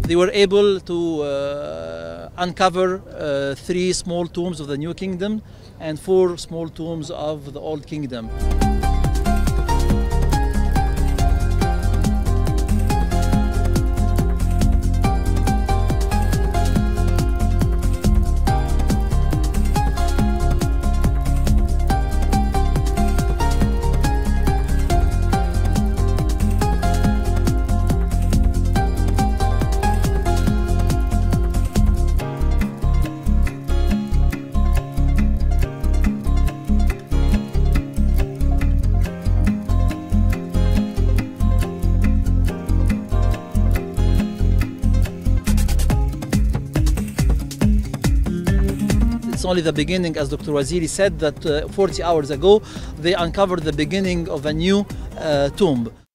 they were able to uncover 3 small tombs of the New Kingdom and 4 small tombs of the Old Kingdom. It's only the beginning, as Dr. Waziri said, that 40 hours ago they uncovered the beginning of a new tomb.